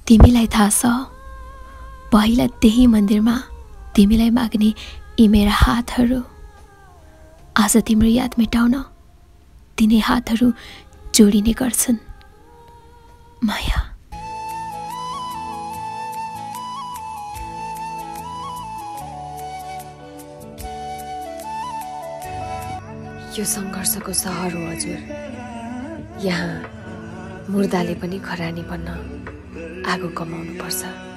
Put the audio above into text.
तिमीलाई थाहा छ, पहिला त्यही मन्दिरमा तिमीलाई माग्ने यी मेरा हातहरू आज तिम्रो याद मेटाउन तिनै हातहरू जोडिने गर्छन्। माया। यो सङ्घर्षको सहर हो हजुर। यहाँ मुर्दाले पनि खरानी बन्न आगो कमाउनु पर्छ।